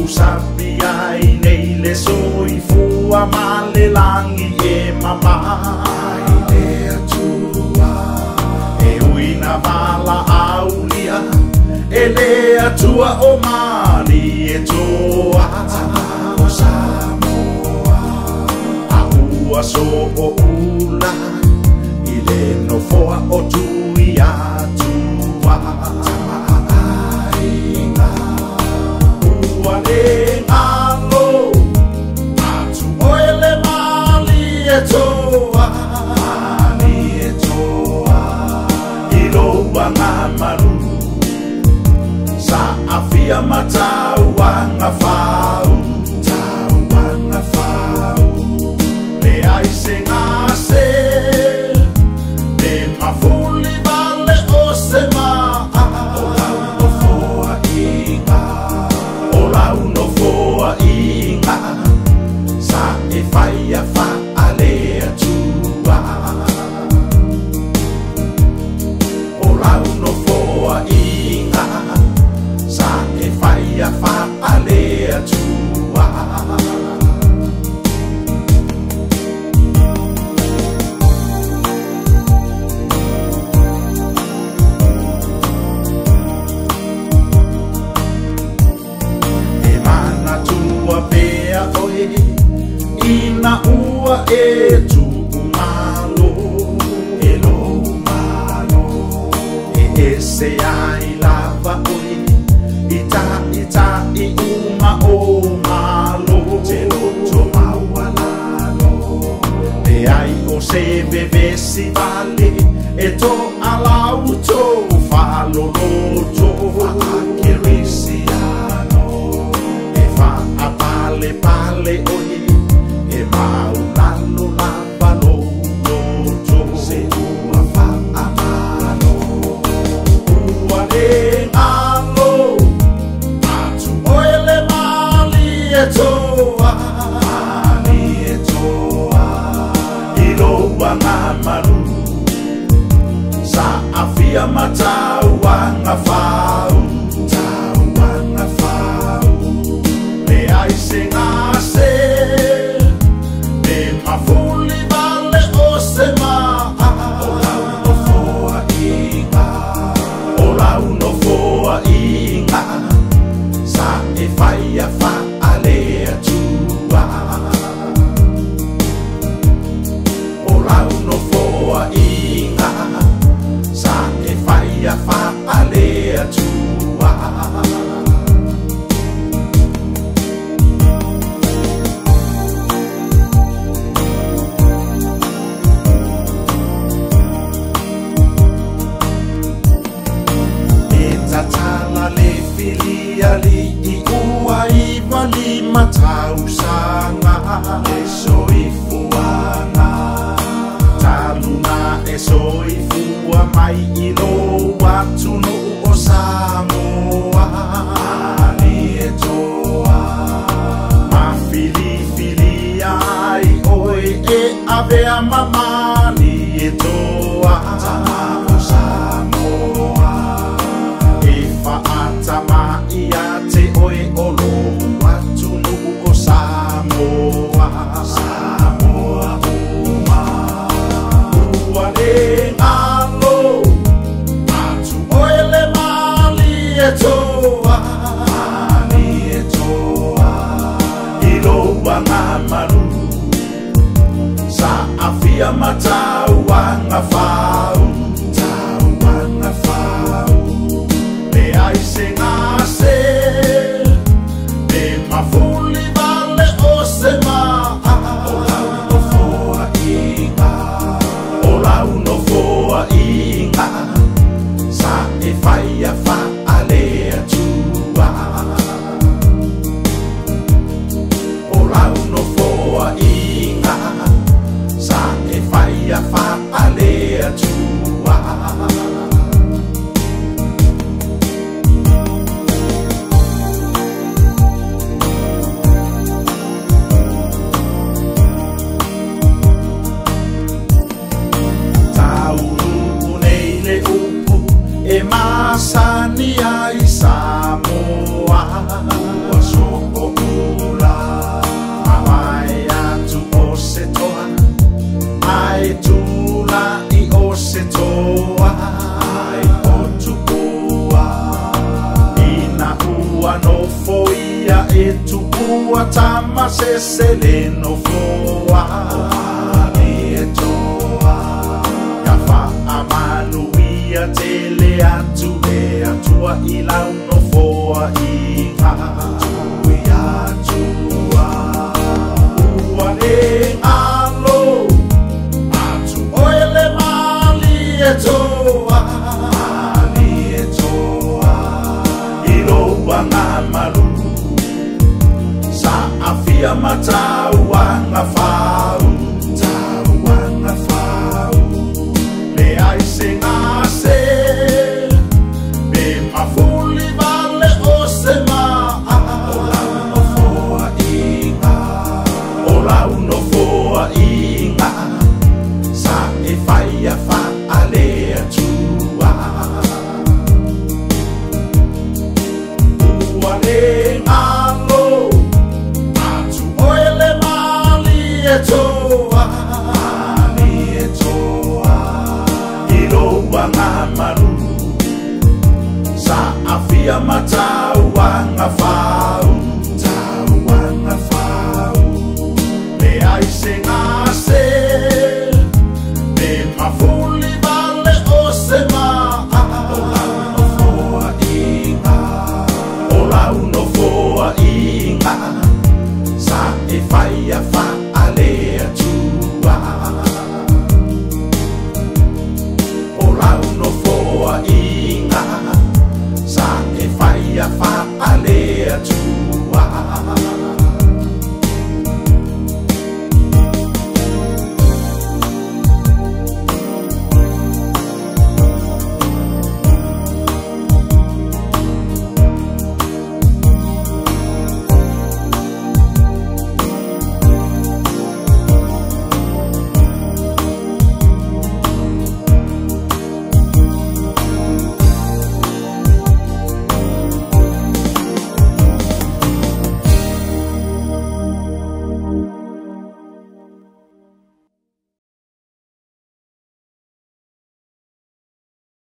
sabi ai nei le soifua ma le langi e mamai le atua e uina vala aulia e le atua o mani e toa o Samoa a ua so o ula i le no foa o tui atua ainga ua le ngalo atu oele mali e toa i loa ngā maru sa afia matau anga fau le aise ngase le mafuli vale o se maa o lau no foa inga o lau no foa inga sa e faia fa ale atua o lau no foa inga sa e faia fa ale atua ina ua e tu malo e lo malo e se ai lava oi ita i uma o malo te lo to maualalo e ai o se bebe si vale e to alauto falo loto che risiano e fa a pale pale oi e maulano lava loto se ua fa a mano ua le ngalo atu oele mali e toa i loa ngā maru sa afia matau anga fau le aise ngase mafuli vale o se maa o lau no foa inga o lau no foa inga sa e faia fa ale atua o lau no foa inga sa e faia fa ale atua ali i ua i wali matau sanga e soifuanga taluna e soifua mai i lo watunu o Samoa ali e toa ma fili ai oi e avea mamani e toa o Samoa e faata ia te oe olo watunu o Samoa uma ua le ngalo atu oele mali e toa i loa ngā maru sa afia matau anga fau le aise ngase le mafuli vale o se maa o lau no foa inga o lau no foa inga sa e faia fa ale atua o lau no foa inga sa e faia fa no foia e tupua tama se sele no foa e toa ya fa amanu ia tele atu e atua ilau no foa i ha ia tua ua e alo atu oele mali e toa ngamalu sa afia matau anga fau le ai se be mafuli vale o se ma ola no foa inga ola no foa inga sa e faia fa ale atua alo atu oele mali e toa ilo wanga maru sa afia matau wanga fa